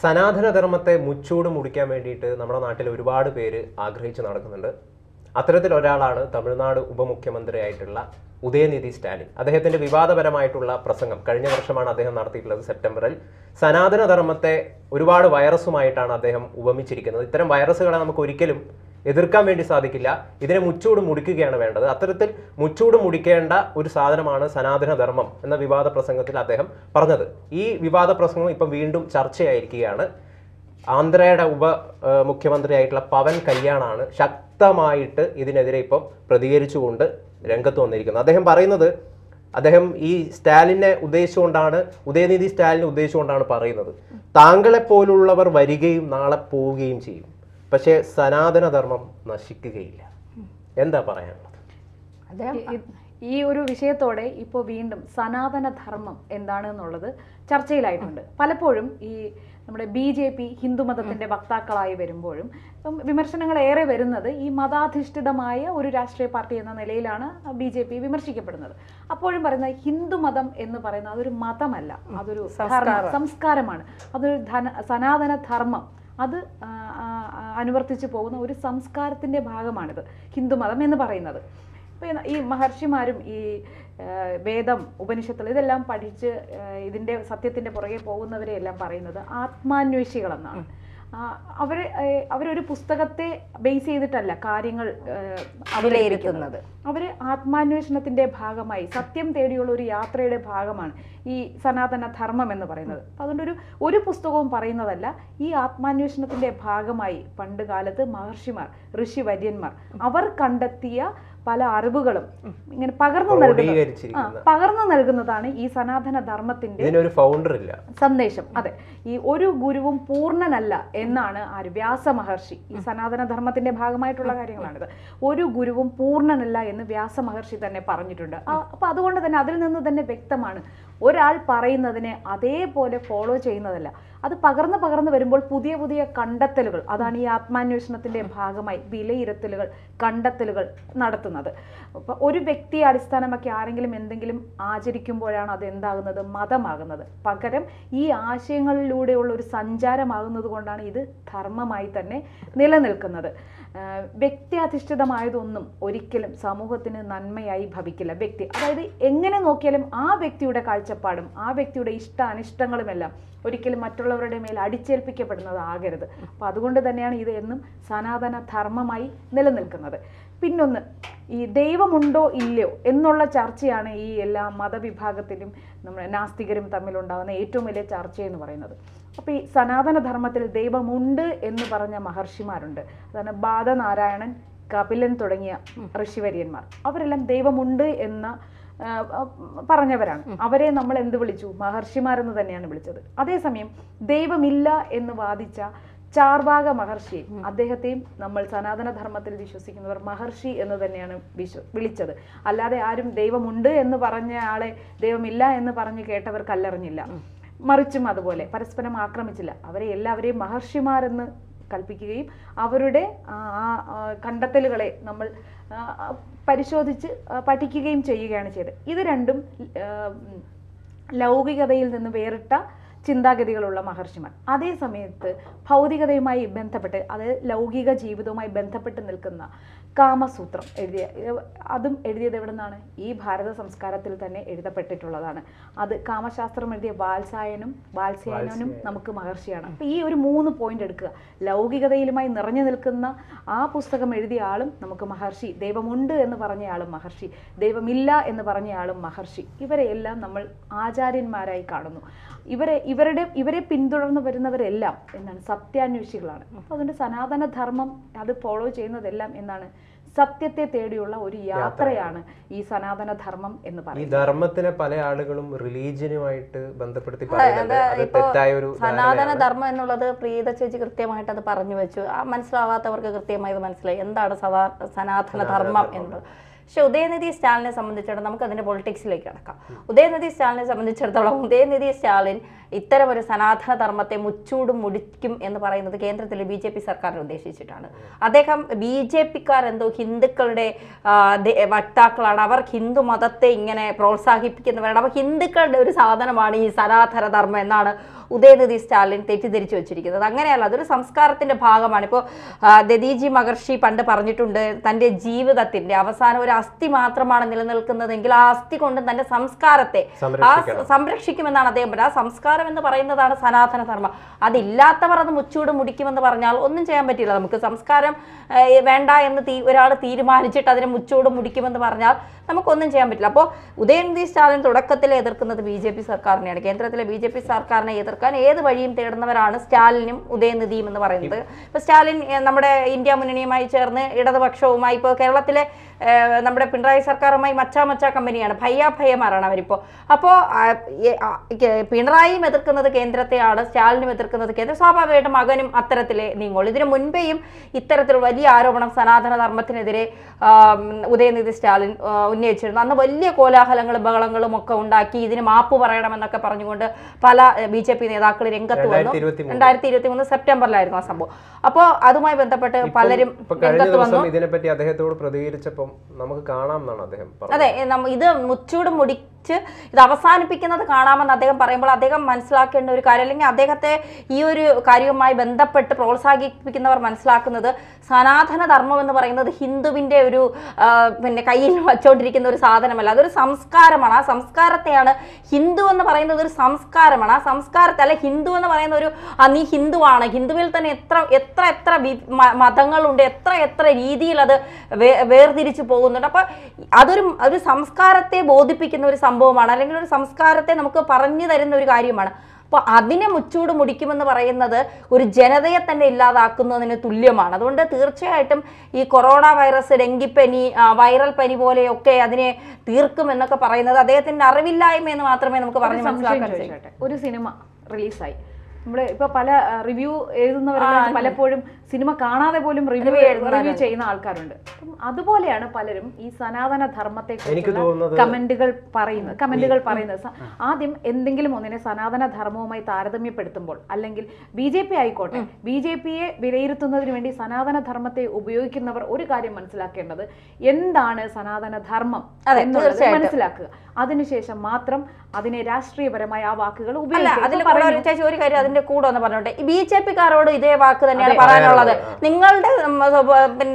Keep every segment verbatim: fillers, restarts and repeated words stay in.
സനാതനധർമ്മത്തെ മുച്ചൂട് മുടിക്കാൻ വേണ്ടിയിട്ട് നമ്മുടെ നാട്ടിൽ ഒരുപാട് പേര് ആഗ്രഹിച്ച് നടക്കുന്നുണ്ട്. അത്തരത്തിൽ ഒരാളാണ് തമിഴ്നാട് ഉപമുഖ്യമന്ത്രിയായിട്ടുള്ള ഉദയനിധി സ്റ്റാലിൻ. അദ്ദേഹത്തിന്റെ വിവാദപരമായിട്ടുള്ള പ്രസംഗം കഴിഞ്ഞ വർഷമാണ് അദ്ദേഹം നടത്തിയിട്ടുള്ളത്. സെപ്റ്റംബറിൽ സനാതനധർമ്മത്തെ ഒരുപാട് വൈറസുമായിട്ടാണ് അദ്ദേഹം ഉപമിച്ചിരിക്കുന്നത്. ഇത്തരം വൈറസുകളെ നമുക്ക് ഒരിക്കലും എതിർക്കാൻ വേണ്ടി സാധിക്കില്ല. ഇതിനെ മുച്ചൂട് മുടിക്കുകയാണ് വേണ്ടത്. അത്തരത്തിൽ മുച്ചൂട് മുടിക്കേണ്ട ഒരു സാധനമാണ് സനാതനധർമ്മം എന്ന വിവാദ പ്രസംഗത്തിൽ അദ്ദേഹം പറഞ്ഞത്. ഈ വിവാദ പ്രസംഗം ഇപ്പം വീണ്ടും ചർച്ചയായിരിക്കുകയാണ്. ആന്ധ്രയുടെ ഉപ മുഖ്യമന്ത്രിയായിട്ടുള്ള പവൻ കല്യാണാണ് ശക്തമായിട്ട് ഇതിനെതിരെ ഇപ്പം പ്രതികരിച്ചുകൊണ്ട് രംഗത്ത് വന്നിരിക്കുന്നത്. അദ്ദേഹം പറയുന്നത്, അദ്ദേഹം ഈ സ്റ്റാലിനെ ഉദ്ദേശിച്ചുകൊണ്ടാണ്, ഉദയനിധി സ്റ്റാലിനെ ഉദ്ദേശിച്ചുകൊണ്ടാണ് പറയുന്നത്, താങ്കളെപ്പോലുള്ളവർ വരികയും നാളെ പോവുകയും ചെയ്യും, പക്ഷേ സനാതനധർമ്മം നശിക്കുകയില്ല. എന്താ പറയാനുള്ളത്? ഈ ഒരു വിഷയത്തോടെ ഇപ്പോൾ വീണ്ടും സനാതനധർമ്മം എന്താണ് എന്നുള്ളത് ചർച്ചയിലായിട്ടുണ്ട്. പലപ്പോഴും ഈ നമ്മുടെ ബി ജെ പി ഹിന്ദുമതത്തിന്റെ വക്താക്കളായി വരുമ്പോഴും വിമർശനങ്ങൾ ഏറെ വരുന്നത് ഈ മതാധിഷ്ഠിതമായ ഒരു രാഷ്ട്രീയ പാർട്ടി എന്ന നിലയിലാണ് ബി ജെ പി വിമർശിക്കപ്പെടുന്നത്. അപ്പോഴും പറയുന്നത് ഹിന്ദുമതം എന്ന് പറയുന്നത് അതൊരു മതമല്ല, അതൊരു സംസ്കാരമാണ്, അതൊരു ധന സനാതന ധർമ്മം, അത് അനുവർത്തിച്ചു പോകുന്ന ഒരു സംസ്കാരത്തിന്റെ ഭാഗമാണിത് ഹിന്ദുമതം എന്ന് പറയുന്നത്. ഇപ്പം ഈ മഹർഷിമാരും ഈ വേദം ഉപനിഷത്തുകൾ ഇതെല്ലാം പഠിച്ച് ഇതിൻ്റെ സത്യത്തിൻ്റെ പുറകെ പോകുന്നവരെ എല്ലാം പറയുന്നത് ആത്മാന്വേഷികളെന്നാണ്. അവർ അവരൊരു പുസ്തകത്തെ ബേസ് ചെയ്തിട്ടല്ല കാര്യങ്ങൾ വിലയിരുത്തുന്നത്. അവർ ആത്മാന്വേഷണത്തിൻ്റെ ഭാഗമായി സത്യം തേടിയുള്ള ഒരു യാത്രയുടെ ഭാഗമാണ് ഈ സനാതന ധർമ്മം എന്ന് പറയുന്നത്. അപ്പം അതുകൊണ്ട് ഒരു ഒരു പുസ്തകവും പറയുന്നതല്ല, ഈ ആത്മാന്വേഷണത്തിൻ്റെ ഭാഗമായി പണ്ട് കാലത്ത് മഹർഷിമാർ, ഋഷിവര്യന്മാർ അവർ കണ്ടെത്തിയ പല അറിവുകളും ഇങ്ങനെ പകർന്നു നൽകുന്നത് പകർന്നു നൽകുന്നതാണ് ഈ സനാതന ധർമ്മത്തിന്റെ സന്ദേശം. അതെ, ഈ ഒരു ഗുരുവും പൂർണ്ണനല്ല എന്നാണ് ആര് വ്യാസ മഹർഷി, ഈ സനാതന ധർമ്മത്തിന്റെ ഭാഗമായിട്ടുള്ള കാര്യങ്ങളാണിത്. ഒരു ഗുരുവും പൂർണ്ണനല്ല എന്ന് വ്യാസ മഹർഷി തന്നെ പറഞ്ഞിട്ടുണ്ട്. അപ്പൊ അതുകൊണ്ട് തന്നെ അതിൽ നിന്ന് തന്നെ വ്യക്തമാണ്, ഒരാൾ പറയുന്നതിനെ അതേപോലെ ഫോളോ ചെയ്യുന്നതല്ല, അത് പകർന്ന് പകർന്ന് വരുമ്പോൾ പുതിയ പുതിയ കണ്ടെത്തലുകൾ, അതാണ് ഈ ആത്മാന്വേഷണത്തിന്റെ ഭാഗമായി വിലയിരുത്തലുകൾ, കണ്ടെത്തലുകൾ നടത്തുന്നത്. അപ്പൊ ഒരു വ്യക്തിയെ അടിസ്ഥാനമാക്കി ആരെങ്കിലും എന്തെങ്കിലും ആചരിക്കുമ്പോഴാണ് അത് എന്താകുന്നത്, മതമാകുന്നത്. പകരം ഈ ആശയങ്ങളിലൂടെയുള്ള ഒരു സഞ്ചാരമാകുന്നത് കൊണ്ടാണ് ഇത് ധർമ്മമായി തന്നെ നിലനിൽക്കുന്നത്. വ്യക്തി അധിഷ്ഠിതമായതൊന്നും ഒരിക്കലും സമൂഹത്തിന് നന്മയായി ഭവിക്കില്ല. വ്യക്തി, അതായത് എങ്ങനെ നോക്കിയാലും ആ വ്യക്തിയുടെ കാഴ്ചപ്പാടും ആ വ്യക്തിയുടെ ഇഷ്ട അനിഷ്ടങ്ങളുമെല്ലാം ഒരിക്കലും മറ്റുള്ളവരുടെ മേൽ അടിച്ചേൽപ്പിക്കപ്പെടുന്നതാകരുത്. അപ്പം അതുകൊണ്ട് തന്നെയാണ് ഇത് എന്നും സനാതന ധർമ്മമായി നിലനിൽക്കുന്നത്. പിന്നൊന്ന്, ഈ ദൈവമുണ്ടോ ഇല്ലയോ എന്നുള്ള ചർച്ചയാണ് ഈ എല്ലാ മതവിഭാഗത്തിലും നമ്മുടെ നാസ്തികരും തമ്മിലുണ്ടാകുന്ന ഏറ്റവും വലിയ ചർച്ചയെന്ന് പറയുന്നത്. അപ്പോൾ ഈ സനാതനധർമ്മത്തിൽ ദൈവമുണ്ട് എന്ന് പറഞ്ഞ മഹർഷിമാരുണ്ട്. അതാണ് ബാദനാരായണൻ, കപിലൻ തുടങ്ങിയ ഋഷിവര്യന്മാർ. അവരെല്ലാം ദൈവമുണ്ട് എന്ന പറഞ്ഞവരാണ്. അവരെ നമ്മൾ എന്ത് വിളിച്ചു? മഹർഷിമാരെന്ന് തന്നെയാണ് വിളിച്ചത്. അതേസമയം ദൈവമില്ല എന്ന് വാദിച്ച ചാർവാക മഹർഷിയെ, അദ്ദേഹത്തെയും നമ്മൾ സനാതനധർമ്മത്തിൽ വിശ്വസിക്കുന്നവർ മഹർഷി എന്ന് തന്നെയാണ് വിശ്വ വിളിച്ചത്. അല്ലാതെ ആരും ദൈവമുണ്ട് എന്ന് പറഞ്ഞ ആളെ ദൈവമില്ല എന്ന് പറഞ്ഞ് കേട്ടവർ കല്ലെറിഞ്ഞില്ല. മറിച്ചും അതുപോലെ പരസ്പരം ആക്രമിച്ചില്ല. അവരെ എല്ലാവരെയും മഹർഷിമാരെന്ന് കൽപ്പിക്കുകയും അവരുടെ ആ കണ്ടെത്തലുകളെ നമ്മൾ പരിശോധിച്ച് പഠിക്കുകയും ചെയ്യുകയാണ് ചെയ്തത്. ഇത് രണ്ടും ലൗകികതയിൽ നിന്ന് വേറിട്ട ചിന്താഗതികളുള്ള മഹർഷിമാർ. അതേ സമയത്ത് ഭൗതികതയുമായി ബന്ധപ്പെട്ട്, അതായത് ലൗകിക ജീവിതവുമായി ബന്ധപ്പെട്ട് നിൽക്കുന്ന കാമസൂത്രം എഴുതിയ, അതും എഴുതിയത് എവിടെ നിന്നാണ്? ഈ ഭാരത സംസ്കാരത്തിൽ തന്നെ എഴുതപ്പെട്ടിട്ടുള്ളതാണ്. അത് കാമശാസ്ത്രം എഴുതിയ വാത്സായനും വാത്സ്യായനും നമുക്ക് മഹർഷിയാണ്. അപ്പം ഈ ഒരു മൂന്ന് പോയിന്റ് എടുക്കുക. ലൗകികതയിലുമായി നിറഞ്ഞു നിൽക്കുന്ന ആ പുസ്തകം എഴുതിയ ആളും നമുക്ക് മഹർഷി, ദൈവമുണ്ട് എന്ന് പറഞ്ഞ ആളും മഹർഷി, ദൈവമില്ല എന്ന് പറഞ്ഞ ആളും മഹർഷി. ഇവരെ എല്ലാം നമ്മൾ ആചാര്യന്മാരായി കാണുന്നു. ഇവരെ ഇവരുടെ ഇവരെ പിന്തുടർന്ന് വരുന്നവരെല്ലാം എന്താണ്? സത്യാന്വേഷികളാണ്. അപ്പോൾ അതുകൊണ്ട് സനാതനധർമ്മം അത് ഫോളോ ചെയ്യുന്നതെല്ലാം എന്താണ്? സത്യത്തെ തേടിയുള്ള ഒരു യാത്രയാണ് ഈ സനാതനധർമ്മം എന്ന് പറയുന്നത്. ഈ ധർമ്മത്തിനെ പല ആളുകളും റിലീജിയനുമായിട്ട് ബന്ധപ്പെടുത്തി പറയുന്നുണ്ട്. അത് തെറ്റായ ഒരു സനാതനധർമ്മം എന്നുള്ളത് പ്രീത ചേച്ചി കൃത്യമായിട്ട് അത് പറഞ്ഞു വെച്ചു. മനസ്സിലാവാത്തവർക്ക് കൃത്യമായി ഇത് മനസ്സിലായി എന്താണ് സനാതനധർമ്മം എന്നുള്ളത്. പക്ഷെ ഉദയനിധി സ്റ്റാലിനെ സംബന്ധിച്ചിടത്തോളം നമുക്ക് അതിന്റെ പൊളിറ്റിക്സിലേക്ക് കടക്കാം. ഉദയനിധി സ്റ്റാലിനെ സംബന്ധിച്ചിടത്തോളം ഉദയനിധി സ്റ്റാലിൻ ഇത്തരം ഒരു സനാതന ധർമ്മത്തെ മുച്ചൂടും മുടിക്കും എന്ന് പറയുന്നത് കേന്ദ്രത്തിലെ ബി ജെ പി സർക്കാരിനെ ഉദ്ദേശിച്ചിട്ടാണ്. അദ്ദേഹം ബി ജെ പിക്കാർ എന്തോ ഹിന്ദുക്കളുടെ വക്താക്കളാണ്, അവർ ഹിന്ദു മതത്തെ ഇങ്ങനെ പ്രോത്സാഹിപ്പിക്കുന്നവരാണ്, അപ്പോൾ ഹിന്ദുക്കളുടെ ഒരു സാധനമാണ് ഈ സനാതന ധർമ്മം എന്നാണ് ഉദയനിധി സ്റ്റാലിൻ തെറ്റിദ്ധരിച്ചു വെച്ചിരിക്കുന്നത്. അങ്ങനെയല്ല, അതൊരു സംസ്കാരത്തിന്റെ ഭാഗമാണ്. ഇപ്പോൾ ദദീജി മഹർഷി പണ്ട് പറഞ്ഞിട്ടുണ്ട്, തൻ്റെ ജീവിതത്തിന്റെ അവസാനം ഒരു അസ്ഥി മാത്രമാണ് നിലനിൽക്കുന്നതെങ്കിൽ ആ അസ്ഥി കൊണ്ട് തന്റെ സംസ്കാരത്തെ ആ സംരക്ഷിക്കുമെന്നാണ് അദ്ദേഹം പറഞ്ഞത്. ആ സംസ്കാരം എന്ന് പറയുന്നതാണ് സനാതന ധർമ്മം. അതില്ലാത്തവർ അത് മുച്ചൂട് മുടിക്കുമെന്ന് പറഞ്ഞാൽ ഒന്നും ചെയ്യാൻ പറ്റില്ല. നമുക്ക് സംസ്കാരം വേണ്ട എന്ന് തീ ഒരാൾ തീരുമാനിച്ചിട്ട് അതിനെ മുച്ചൂട് മുടിക്കുമെന്ന് പറഞ്ഞാൽ നമുക്കൊന്നും ചെയ്യാൻ പറ്റില്ല. അപ്പോൾ ഉദയനിധി സ്റ്റാലിൻ തുടക്കത്തിൽ എതിർക്കുന്നത് ബി ജെ പി സർക്കാരിനെയാണ്. കേന്ദ്രത്തിലെ ബി ജെ പി സർക്കാരിനെ എതിർക്കാൻ ഏത് വഴിയും തേടുന്നവരാണ് സ്റ്റാലിനും ഉദയനിധിയും എന്ന് പറയുന്നത്. ഇപ്പോൾ സ്റ്റാലിൻ നമ്മുടെ ഇന്ത്യ മുന്നണിയുമായി ചേർന്ന് ഇടതുപക്ഷവുമായി, ഇപ്പോൾ കേരളത്തിലെ നമ്മുടെ പിണറായി സർക്കാരുമായി മച്ചാ മച്ചാ കമ്പനിയാണ്, ഭയ്യ ഭയ്യമാരാണ് അവരിപ്പോൾ. അപ്പോൾ പിണറായിയും എതിർക്കുന്നത് കേന്ദ്രത്തെയാണ്, സ്റ്റാലിനും എതിർക്കുന്നത് കേന്ദ്രം. സ്വാഭാവികമായിട്ടും മകനും അത്തരത്തിലെ നീങ്ങുള്ളൂ. ഇതിനു മുൻപേയും ഇത്തരത്തിൽ വലിയ ആരോപണം സനാതന ധർമ്മത്തിനെതിരെ ഉദയനിധി സ്റ്റാലിൻ ഉന്നയിച്ചിരുന്നു. അന്ന് വലിയ കോലാഹലങ്ങളും ബഹളങ്ങളും ഒക്കെ ഉണ്ടാക്കി ഇതിന് മാപ്പ് പറയണമെന്നൊക്കെ പറഞ്ഞുകൊണ്ട് പല ബി ജെ പി നേതാക്കൾ രംഗത്ത് വന്നു. രണ്ടായിരത്തി ഇരുപത്തി മൂന്ന് സെപ്റ്റംബറിലായിരുന്നു ആ സംഭവം. അപ്പോൾ അതുമായി ബന്ധപ്പെട്ട് പലരും രംഗത്ത് വന്നു. ഇതിനെപ്പറ്റി അദ്ദേഹത്തോട് പ്രതികരിച്ചപ്പോൾ നമുക്ക് കാണാമെന്നാണ് അദ്ദേഹം പറഞ്ഞത്. അതെ, ഇത് മുച്ചൂട് മുടി ഇത് അവസാനിപ്പിക്കുന്നത് കാണാമെന്ന് അദ്ദേഹം പറയുമ്പോൾ അദ്ദേഹം മനസ്സിലാക്കേണ്ട ഒരു കാര്യം, അല്ലെങ്കിൽ അദ്ദേഹത്തെ ഈ ഒരു കാര്യവുമായി ബന്ധപ്പെട്ട് പ്രോത്സാഹിപ്പിക്കുന്നവർ മനസ്സിലാക്കുന്നത് സനാതന ധർമ്മം എന്ന് പറയുന്നത് ഹിന്ദുവിൻ്റെ ഒരു പിന്നെ കയ്യിൽ വച്ചുകൊണ്ടിരിക്കുന്ന ഒരു സാധനമല്ല, അതൊരു സംസ്കാരമാണ്. ആ സംസ്കാരത്തെയാണ് ഹിന്ദു എന്ന് പറയുന്നത് ഒരു സംസ്കാരമാണ്. ആ സംസ്കാരത്തെ അല്ലെ ഹിന്ദു എന്ന് പറയുന്ന ഒരു നീ ഹിന്ദുവാണ്, ഹിന്ദുവിൽ തന്നെ എത്ര എത്ര എത്ര മതങ്ങളുണ്ട്, എത്ര എത്ര രീതിയിൽ അത് വേർതിരിച്ചു പോകുന്നുണ്ട്. അപ്പൊ അതൊരു ഒരു സംസ്കാരത്തെ ബോധിപ്പിക്കുന്ന ഒരു സംഭവമാണ്, അല്ലെങ്കിൽ ഒരു സംസ്കാരത്തെ നമുക്ക് പറഞ്ഞു തരുന്ന ഒരു കാര്യമാണ്. അപ്പോൾ അതിനെ മുച്ചൂട് മുടിക്കുമെന്ന് പറയുന്നത് ഒരു ജനതയെ തന്നെ ഇല്ലാതാക്കുന്നതിന് തുല്യമാണ്. അതുകൊണ്ട് തീർച്ചയായിട്ടും ഈ കൊറോണ വൈറസ്, ഡെങ്കിപ്പനി, വൈറൽ പനി പോലെയൊക്കെ അതിനെ തീർക്കും എന്നൊക്കെ പറയുന്നത് അദ്ദേഹത്തിന്റെ അറിവില്ലായ്മ എന്ന് മാത്രമേ നമുക്ക് പറഞ്ഞു മനസ്സിലാക്കാൻ കഴിയട്ടെ. ഒരു സിനിമ റിലീസായി, നമ്മള് ഇപ്പൊ പല റിവ്യൂ എഴുതുന്നവരെല്ലാം പലപ്പോഴും സിനിമ കാണാതെ പോലും റിവ്യൂ റിവ്യൂ ചെയ്യുന്ന ആൾക്കാരുണ്ട്. അപ്പം അതുപോലെയാണ് പലരും ഈ സനാതന ധർമ്മത്തെ കമന്റുകൾ പറയുന്നത് കമന്റുകൾ പറയുന്നത് ആദ്യം എന്തെങ്കിലും ഒന്നിനെ സനാതന ധർമ്മവുമായി താരതമ്യപ്പെടുത്തുമ്പോൾ, അല്ലെങ്കിൽ ബി ജെ പി ആയിക്കോട്ടെ, ബി ജെ പിയെ വിലയിരുത്തുന്നതിന് വേണ്ടി സനാതന ധർമ്മത്തെ ഉപയോഗിക്കുന്നവർ ഒരു കാര്യം മനസ്സിലാക്കേണ്ടത്, എന്താണ് സനാതന ധർമ്മം എന്നുള്ളത് മനസ്സിലാക്കുക. അതിനുശേഷം മാത്രം അതിനെ രാഷ്ട്രീയപരമായ ആ വാക്കുകൾ ഉപയോഗിക്കുക. ഒരു കാര്യം അതിന്റെ കൂടെ ഒന്ന് പറഞ്ഞോട്ടെ, ബി ജെ പിക്കാരോട് ഇതേ വാക്ക് തന്നെയാണ് പറയാനുള്ളത്. നിങ്ങളുടെ പിന്നെ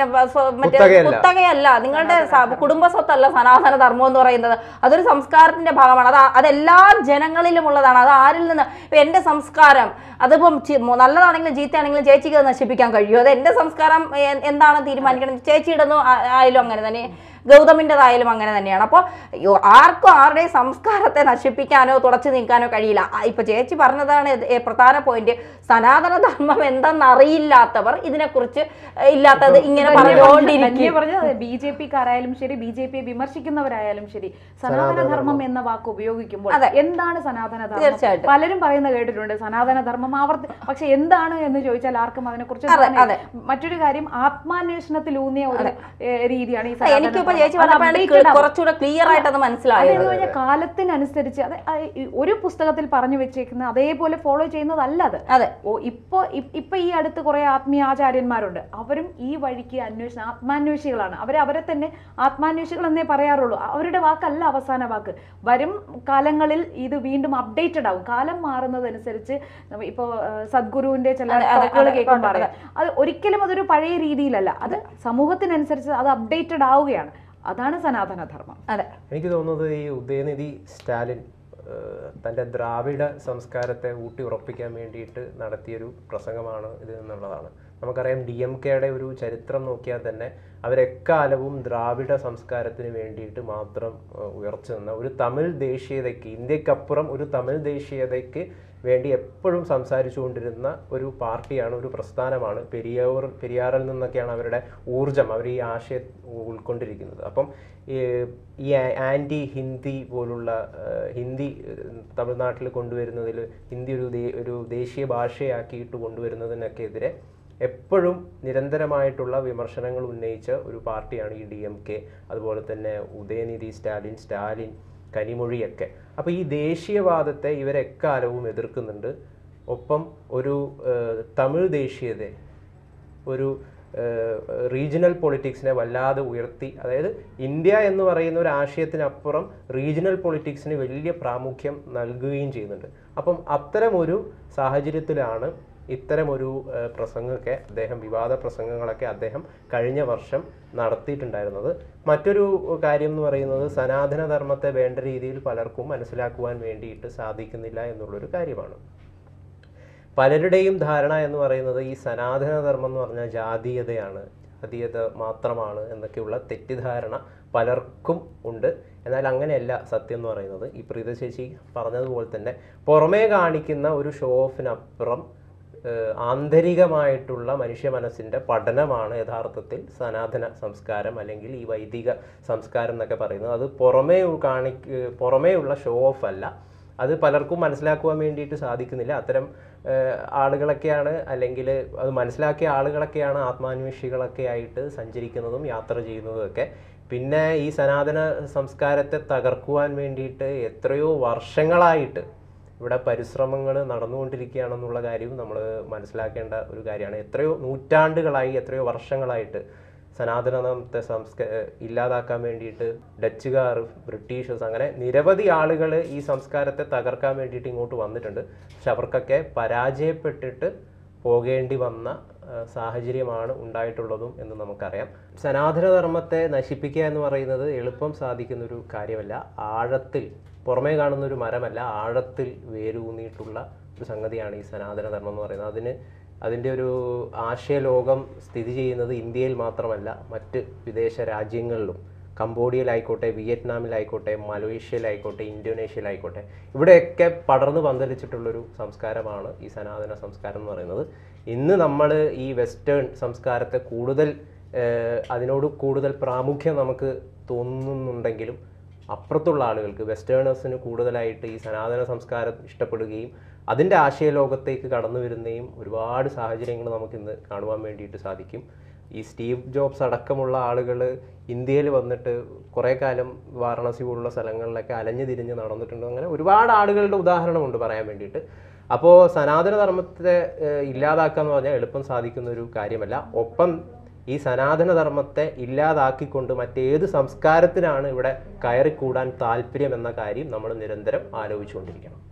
കുത്തകയല്ല, നിങ്ങളുടെ കുടുംബ സ്വത്തല്ല സനാതന ധർമ്മം എന്ന് പറയുന്നത്, അതൊരു സംസ്കാരത്തിന്റെ ഭാഗമാണ്. അത് അതെല്ലാ ജനങ്ങളിലും ഉള്ളതാണ്. അത് ആരിൽ നിന്ന്, എന്റെ സംസ്കാരം അതിപ്പം നല്ലതാണെങ്കിലും ചീത്തയാണെങ്കിലും ചേച്ചിക്ക് അത് നശിപ്പിക്കാൻ കഴിയുമോ? അത് എന്റെ സംസ്കാരം എന്താണെന്ന് തീരുമാനിക്കണം. ചേച്ചിയുടെ ആയാലും അങ്ങനെ തന്നെ, ഗൗതമിൻ്റെതായാലും അങ്ങനെ തന്നെയാണ്. അപ്പോൾ ആർക്കും ആരുടെയും സംസ്കാരത്തെ നശിപ്പിക്കാനോ തുടച്ചു നീക്കാനോ കഴിയില്ല. ഇപ്പൊ ചേച്ചി പറഞ്ഞതാണ് പ്രധാന പോയിന്റ്. സനാതന ധർമ്മം എന്തെന്നറിയില്ലാത്തവർ ഇതിനെക്കുറിച്ച് ഇല്ലാത്തത് ഇങ്ങനെ പറഞ്ഞുകൊണ്ടിരിക്കും. ബി ജെ പിക്കാരായാലും ശരി, ബി ജെ പിയെ വിമർശിക്കുന്നവരായാലും ശരി, സനാതന ധർമ്മം എന്ന വാക്ക് ഉപയോഗിക്കുമ്പോൾ എന്താണ് സനാതന ധർമ്മം? തീർച്ചയായിട്ടും പലരും പറയുന്നത് കേട്ടിട്ടുണ്ട്, സനാതന ധർമ്മം ആവർത്തി. പക്ഷെ എന്താണ് എന്ന് ചോദിച്ചാൽ ആർക്കും അതിനെക്കുറിച്ച്. മറ്റൊരു കാര്യം, ആത്മാന്വേഷണത്തിലൂന്നിയ ഒരു രീതിയാണ് ഈ സനാതന. കുറച്ചുകൂടെ ക്ലിയർ ആയിട്ട് അത് മനസ്സിലായത്. കാലത്തിനനുസരിച്ച് അത് ഒരു പുസ്തകത്തിൽ പറഞ്ഞു വെച്ചേക്കുന്ന അതേപോലെ ഫോളോ ചെയ്യുന്നതല്ല അത്. അതെ, ഇപ്പൊ ഇപ്പൊ ഈ അടുത്ത് കുറെ ആത്മീയ ആചാര്യന്മാരുണ്ട്, അവരും ഈ വഴിക്ക് അന്വേഷണം ആത്മാന്വേഷികളാണ്. അവർ അവരെ തന്നെ ആത്മാന്വേഷികൾ എന്നേ പറയാറുള്ളൂ. അവരുടെ വാക്കല്ല അവസാന വാക്ക്. വരും കാലങ്ങളിൽ ഇത് വീണ്ടും അപ്ഡേറ്റഡ് ആവും. കാലം മാറുന്നതനുസരിച്ച് ഇപ്പൊ സദ്ഗുരുവിന്റെ ചില വാക്കുകൾ കേൾക്കാൻ പറയാം, അത് ഒരിക്കലും അതൊരു പഴയ രീതിയിലല്ല, അത് സമൂഹത്തിനനുസരിച്ച് അത് അപ്ഡേറ്റഡ് ആവുകയാണ്. അതാണ് സനാതന ധർമ്മം. അതെ, എനിക്ക് തോന്നുന്നത് ഈ ഉദയനിധി സ്റ്റാലിൻ തൻ്റെ ദ്രാവിഡ സംസ്കാരത്തെ ഊട്ടി ഉറപ്പിക്കാൻ വേണ്ടിയിട്ട് നടത്തിയൊരു പ്രസംഗമാണ് ഇത് എന്നുള്ളതാണ്. നമുക്കറിയാം, ഡി എം കെയുടെ ഒരു ചരിത്രം നോക്കിയാൽ തന്നെ അവരെക്കാലവും ദ്രാവിഡ സംസ്കാരത്തിന് വേണ്ടിയിട്ട് മാത്രം ഉയർച്ചു നിന്ന ഒരു തമിഴ് ദേശീയതയ്ക്ക്, ഇന്ത്യക്കപ്പുറം ഒരു തമിഴ് ദേശീയതയ്ക്ക് വേണ്ടി എപ്പോഴും സംസാരിച്ചുകൊണ്ടിരുന്ന ഒരു പാർട്ടിയാണ്, ഒരു പ്രസ്ഥാനമാണ്. പെരിയാർ പെരിയാറിൽ നിന്നൊക്കെയാണ് അവരുടെ ഊർജം, അവർ ഈ ആശയം ഉൾക്കൊണ്ടിരിക്കുന്നത്. അപ്പം ഈ ആൻറ്റി ഹിന്ദി പോലുള്ള ഹിന്ദി തമിഴ്നാട്ടിൽ കൊണ്ടുവരുന്നതിൽ, ഹിന്ദി ഒരു ഒരു ദേശീയ ഭാഷയാക്കിയിട്ട് കൊണ്ടുവരുന്നതിനൊക്കെ എതിരെ എപ്പോഴും നിരന്തരമായിട്ടുള്ള വിമർശനങ്ങൾ ഉന്നയിച്ച ഒരു പാർട്ടിയാണ് ഈ ഡി എം കെ. അതുപോലെ തന്നെ ഉദയനിധി സ്റ്റാലിൻ സ്റ്റാലിൻ കനിമൊഴിയൊക്കെ. അപ്പോൾ ഈ ദേശീയവാദത്തെ ഇവരെക്കാലവും എതിർക്കുന്നുണ്ട്. ഒപ്പം ഒരു തമിഴ് ദേശീയതയെ, ഒരു റീജിയണൽ പൊളിറ്റിക്സിനെ വല്ലാതെ ഉയർത്തി, അതായത് ഇന്ത്യ എന്ന് പറയുന്ന ഒരു ആശയത്തിനപ്പുറം റീജിയണൽ പൊളിറ്റിക്സിന് വലിയ പ്രാമുഖ്യം നൽകുകയും ചെയ്യുന്നുണ്ട്. അപ്പം അത്തരമൊരു സാഹചര്യത്തിലാണ് ഇത്തരമൊരു പ്രസംഗമൊക്കെ അദ്ദേഹം, വിവാദ പ്രസംഗങ്ങളൊക്കെ അദ്ദേഹം കഴിഞ്ഞ വർഷം നടത്തിയിട്ടുണ്ടായിരുന്നത്. മറ്റൊരു കാര്യം എന്ന് പറയുന്നത് സനാതന ധർമ്മത്തെ വേണ്ട രീതിയിൽ പലർക്കും മനസ്സിലാക്കുവാൻ വേണ്ടിയിട്ട് സാധിക്കുന്നില്ല എന്നുള്ളൊരു കാര്യമാണ്. പലരുടെയും ധാരണ എന്ന് പറയുന്നത് ഈ സനാതന ധർമ്മം എന്ന് പറഞ്ഞാൽ ജാതീയതയാണ്, ജാതീയത മാത്രമാണ് എന്നൊക്കെയുള്ള തെറ്റിദ്ധാരണ പലർക്കും ഉണ്ട്. എന്നാൽ അങ്ങനെയല്ല സത്യം എന്ന് പറയുന്നത്. ഈ പ്രീത ചേച്ചി പറഞ്ഞതുപോലെ തന്നെ പുറമേ കാണിക്കുന്ന ഒരു ഷോ ഓഫിനപ്പുറം ആന്തരികമായിട്ടുള്ള മനുഷ്യ മനസ്സിൻ്റെ പഠനമാണ് യഥാർത്ഥത്തിൽ സനാതന സംസ്കാരം അല്ലെങ്കിൽ ഈ വൈദിക സംസ്കാരം എന്നൊക്കെ പറയുന്നത്. അത് പുറമേ കാണി പുറമേ ഉള്ള ഷോ ഓഫ് അല്ല. അത് പലർക്കും മനസ്സിലാക്കുവാൻ വേണ്ടിയിട്ട് സാധിക്കുന്നില്ല. അത്തരം ആളുകളൊക്കെയാണ്, അല്ലെങ്കിൽ അത് മനസ്സിലാക്കിയ ആളുകളൊക്കെയാണ് ആത്മാന്വേഷികളൊക്കെ ആയിട്ട് സഞ്ചരിക്കുന്നതും യാത്ര ചെയ്യുന്നതും ഒക്കെ. പിന്നെ ഈ സനാതന സംസ്കാരത്തെ തകർക്കുവാൻ വേണ്ടിയിട്ട് എത്രയോ വർഷങ്ങളായിട്ട് ഇവിടെ പരിശ്രമങ്ങൾ നടന്നുകൊണ്ടിരിക്കുകയാണെന്നുള്ള കാര്യവും നമ്മൾ മനസ്സിലാക്കേണ്ട ഒരു കാര്യമാണ്. എത്രയോ നൂറ്റാണ്ടുകളായി, എത്രയോ വർഷങ്ങളായിട്ട് സനാതനത്തെ സംസ്ക ഇല്ലാതാക്കാൻ വേണ്ടിയിട്ട് ഡച്ചുകാർ, ബ്രിട്ടീഷേഴ്സ്, അങ്ങനെ നിരവധി ആളുകൾ ഈ സംസ്കാരത്തെ തകർക്കാൻ വേണ്ടിയിട്ട് ഇങ്ങോട്ട് വന്നിട്ടുണ്ട്. പക്ഷെ അവർക്കൊക്കെ പരാജയപ്പെട്ടിട്ട് പോകേണ്ടി വന്ന സാഹചര്യമാണ് ഉണ്ടായിട്ടുള്ളതും എന്ന് നമുക്കറിയാം. സനാതനധർമ്മത്തെ നശിപ്പിക്കുക എന്ന് പറയുന്നത് എളുപ്പം സാധിക്കുന്നൊരു കാര്യമല്ല. ആഴത്തിൽ, പുറമേ കാണുന്നൊരു മരമല്ല, ആഴത്തിൽ വേരൂന്നിയിട്ടുള്ള ഒരു സംഗതിയാണ് ഈ സനാതനധർമ്മം എന്ന് പറയുന്നത്. അതിന് അതിൻ്റെ ഒരു ആശയലോകം സ്ഥിതി ചെയ്യുന്നത് ഇന്ത്യയിൽ മാത്രമല്ല, മറ്റ് വിദേശ രാജ്യങ്ങളിലും. കംബോഡിയയിലായിക്കോട്ടെ, വിയറ്റ്നാമിലായിക്കോട്ടെ, മലേഷ്യയിലായിക്കോട്ടെ, ഇന്തോനേഷ്യയിലായിക്കോട്ടെ, ഇവിടെയൊക്കെ പടർന്നു പന്തലിച്ചിട്ടുള്ളൊരു സംസ്കാരമാണ് ഈ സനാതന സംസ്കാരം എന്ന് പറയുന്നത്. ഇന്ന് നമ്മൾ ഈ വെസ്റ്റേൺ സംസ്കാരത്തെ കൂടുതൽ അതിനോട് കൂടുതൽ പ്രാമുഖ്യം നമുക്ക് തോന്നുന്നുണ്ടെങ്കിലും അപ്പുറത്തുള്ള ആളുകൾക്ക്, വെസ്റ്റേണേഴ്സിന് കൂടുതലായിട്ട് ഈ സനാതന സംസ്കാരം ഇഷ്ടപ്പെടുകയും അതിൻ്റെ ആശയലോകത്തേക്ക് കടന്നു വരുന്നതും ഒരുപാട് സാഹചര്യങ്ങൾ നമുക്കിന്ന് കാണുവാൻ വേണ്ടിയിട്ട് സാധിക്കും. ഈ സ്റ്റീവ് ജോബ്സ് അടക്കമുള്ള ആളുകൾ ഇന്ത്യയിൽ വന്നിട്ട് കുറേ കാലം വാരണാസി പോലുള്ള സ്ഥലങ്ങളിലൊക്കെ അലഞ്ഞു തിരിഞ്ഞ് നടന്നിട്ടുണ്ട്. അങ്ങനെ ഒരുപാട് ആളുകളുടെ ഉദാഹരണമുണ്ട് പറയാൻ വേണ്ടിയിട്ട്. അപ്പോൾ സനാതനധർമ്മത്തെ ഇല്ലാതാക്കുക എന്ന് പറഞ്ഞാൽ എളുപ്പം സാധിക്കുന്ന ഒരു കാര്യമല്ല. ഒപ്പം ഈ സനാതനധർമ്മത്തെ ഇല്ലാതാക്കിക്കൊണ്ട് മറ്റേത് സംസ്കാരത്തിനാണ് ഇവിടെ കയറിക്കൂടാൻ താല്പര്യം എന്ന കാര്യം നമ്മൾ നിരന്തരം ആലോചിച്ചുകൊണ്ടിരിക്കണം.